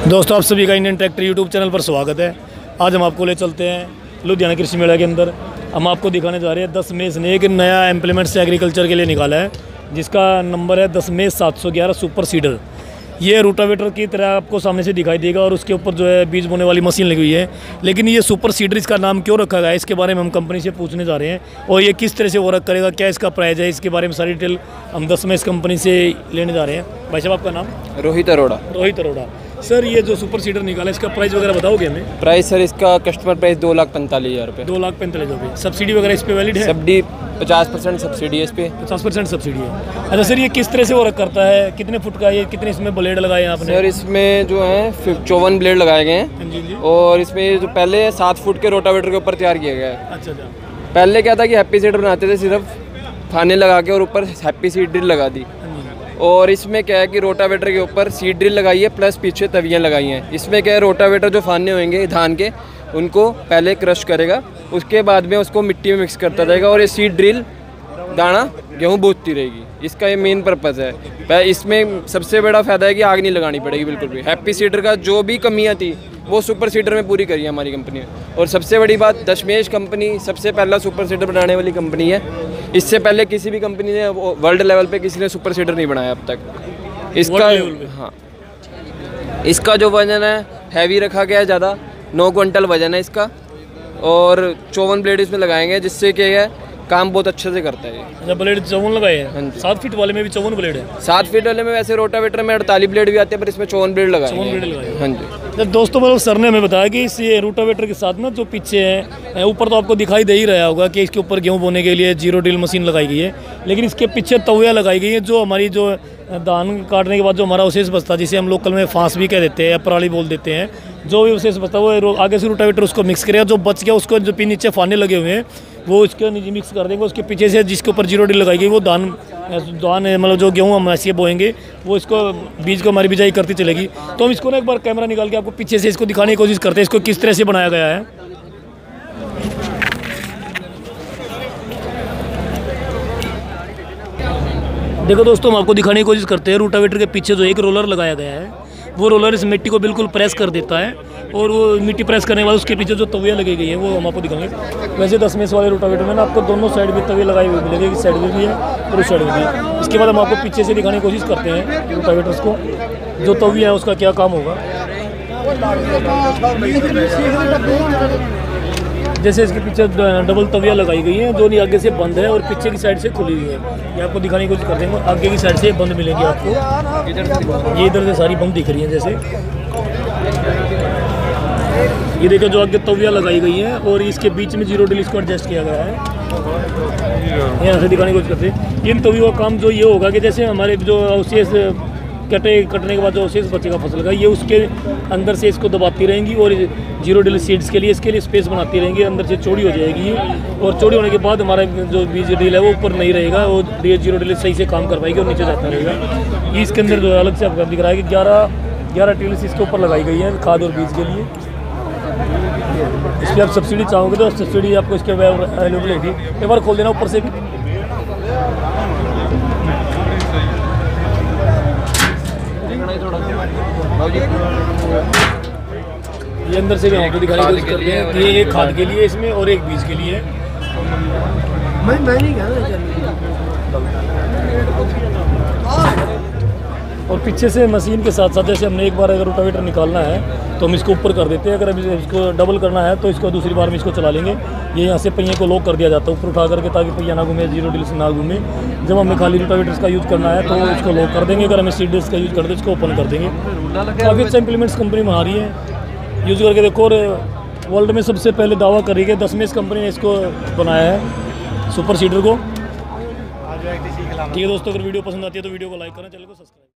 दोस्तों आप सभी का इंडियन ट्रैक्टर यूट्यूब चैनल पर स्वागत है। आज हम आपको ले चलते हैं लुधियाना कृषि मेला के अंदर। हम आपको दिखाने जा रहे हैं 10 मई से एक नया इम्प्लीमेंट्स एग्रीकल्चर के लिए निकाला है, जिसका नंबर है 10 मई 711 सुपर सीडर। ये रूटावेटर की तरह आपको सामने से दिखाई देगा और उसके ऊपर जो है बीज बोने वाली मशीन लगी हुई है। लेकिन ये सुपर सीडर इसका नाम क्यों रखा गया है, इसके बारे में हम कंपनी से पूछने जा रहे हैं और ये किस तरह से वर्क करेगा, क्या इसका प्राइस है, इसके बारे में सारी डिटेल हम 10 मई इस कंपनी से लेने जा रहे हैं। भाई साहब आपका नाम? रोहित अरोड़ा। रोहित अरोड़ा। सर ये जो सुपर सीडर निकाला इसका प्राइस वगैरह बताओगे हमें? प्राइस सर इसका कस्टमर प्राइस 2,45,000 रुपये। 2,45,000 रुपये। सब्सिडी वगैरह इस पे वैलिड है? सब्सिडी 50% सब्सिडी है इस पे। 50% सब्सिडी है। अच्छा सर ये किस तरह से वर्क करता है, कितने फुट का ये, कितने इसमें ब्लेड लगाए हैं आपने? सर इसमें जो है 54 ब्लेड लगाए गए हैं जी। और इसमें जो पहले 7 फुट के रोटावेटर के ऊपर तैयार किया गया है। अच्छा। पहले क्या था कि हैप्पी सीडर बनाते थे, सिर्फ थाने लगा के और ऊपर हैप्पी सीड ड्रिल लगा दी। और इसमें क्या है कि रोटावेटर के ऊपर सीड ड्रिल लगाई है प्लस पीछे तवियाँ लगाई हैं। इसमें क्या है रोटावेटर जो फाने होंगे धान के उनको पहले क्रश करेगा, उसके बाद में उसको मिट्टी में मिक्स करता जाएगा और ये सीड ड्रिल दाना गेहूँ बोतती रहेगी। इसका ये मेन पर्पज़ है। इसमें सबसे बड़ा फ़ायदा है कि आग नहीं लगानी पड़ेगी बिल्कुल भी। हैप्पी सीडर का जो भी कमियाँ थी वो सुपर सीडर में पूरी करी है हमारी कंपनी ने। और सबसे बड़ी बात, दशमेश कंपनी सबसे पहला सुपर सीडर बनाने वाली कंपनी है। इससे पहले किसी भी कंपनी ने वर्ल्ड लेवल पे किसी ने सुपर सीडर नहीं बनाया अब तक। इसका हाँ, इसका जो वजन है हैवी रखा गया है ज़्यादा, 9 क्विंटल वजन है इसका और 54 ब्लेड इसमें लगाएंगे, जिससे क्या है काम बहुत अच्छे से करता है। अच्छा ब्लेड 54 लगाए हैं? 7 फीट वाले में भी 54 ब्लेड है? 7 फीट वाले में वैसे रोटावेटर में 48 ब्लेड भी आते हैं, पर इसमें 54 ब्लेड लगाए हैं। हाँ जी। तो दोस्तों मतलब सर ने हमें बताया कि इस ये रूटावेटर के साथ ना जो पीछे है ऊपर तो आपको दिखाई दे ही रहा होगा कि इसके ऊपर गेहूँ बोने के लिए जीरो ड्रिल मशीन लगाई गई है, लेकिन इसके पीछे तवियाँ लगाई गई है जो हमारी जो धान काटने के बाद जो हमारा अवशेष बचता है, जिसे हम लोकल में फांस भी कह देते हैं या पराली बोल देते हैं, जो भी अवशेष बचता है वो आगे से रूटावेटर उसको मिक्स करेगा। जो बच गया उसको जो नीचे फाने लगे हुए हैं वो इसके नीचे मिक्स कर देंगे। उसके पीछे से जिसके ऊपर जीरो ड्रिल लगाई गई वो धान मतलब जो गेहूँ हम ऐसे बोएंगे वो इसको बीज को हमारी बिजाई करती चलेगी। तो हम इसको ना एक बार कैमरा निकाल के आपको पीछे से इसको दिखाने की कोशिश करते हैं इसको किस तरह से बनाया गया है। देखो दोस्तों हम आपको दिखाने की कोशिश करते हैं। रूटावेटर के पीछे जो एक रोलर लगाया गया है वो रोलर इस मिट्टी को बिल्कुल प्रेस कर देता है और वो मिट्टी प्रेस करने के बाद उसके पीछे जो तवियाँ लगी गई है वो हम आपको दिखाएंगे। वैसे 10 मई वाले रूटावेटर में ना आपको दोनों साइड भी तवियाँ लगाई हुई मिलेगी, इस साइड में भी है और उस साइड में भी है। इसके बाद हम आपको पीछे से दिखाने की कोशिश करते हैं रूटावेटर्स को, जो तवियाँ है उसका क्या काम होगा। जैसे इसके पीछे डबल तवियाँ लगाई गई हैं जो नहीं आगे से बंद है और पीछे की साइड से खुली हुई है। ये आपको दिखाने की कोशिश कर देंगे। आगे की साइड से बंद मिलेगी आपको, ये इधर से सारी बंद दिख रही हैं। जैसे ये देखो जो आगे तवियाँ लगाई गई हैं और इसके बीच में जीरो ड्रिल इसको एडजस्ट किया गया है। यहाँ से दिखाने की कोशिश करते हैं। इन तवियों का काम जो ये होगा कि जैसे हमारे जो अवशेष कटने के बाद जो अवशेष बचेगा फसल का, ये उसके अंदर से इसको दबाती रहेंगी और जीरो ड्रिल सीड्स के लिए इसके लिए स्पेस बनाती रहेंगी। अंदर से चौड़ी हो जाएगी और चौड़ी होने के बाद हमारा जो बीज ड्रिल है वो ऊपर नहीं रहेगा, वो जीरो ड्रिल सही से काम कर पाएगी और नीचे जाता रहेगा। इसके अंदर जो अलग से आपको दिख रहा है कि 11 ड्रिल्स इसके ऊपर लगाई गई है खाद और बीज के लिए। इसकी आप सब्सिडी चाहोगे तो सब्सिडी आपको इसके अवेलेबल होगी। एक बार खोल देना ऊपर से भी। ये अंदर से भी आपको दिखाने की कोशिश करते हैं कि एक खाद के लिए इसमें और एक बीज के लिए। मैं नहीं और पीछे से मशीन के साथ साथ जैसे हमने एक बार अगर रोटावेटर निकालना है तो हम इसको ऊपर कर देते हैं। अगर अभी इसको डबल करना है तो इसको दूसरी बार में इसको चला लेंगे। ये यहाँ से पहिए को लॉक कर दिया जाता है ऊपर उठा करके, ताकि पहिया ना घूमे, जीरो ड्रिल से ना घूमे। जब हमें खाली रोटावेटर्स का यूज़ करना है तो इसको लॉक कर देंगे। अगर हमें सीड ड्रिल्स का यूज़ करते हैं इसको ओपन कर देंगे। काफ़ी अच्छा इम्प्लीमेंट्स कंपनी बना रही है, यूज़ करके देखो। और वर्ल्ड में सबसे पहले दावा कर रही है 10 मई कंपनी ने इसको बनाया है सुपर सीडर को। ठीक है दोस्तों, अगर वीडियो पसंद आती है तो वीडियो को लाइक करें, चैनल को सब्सक्राइब।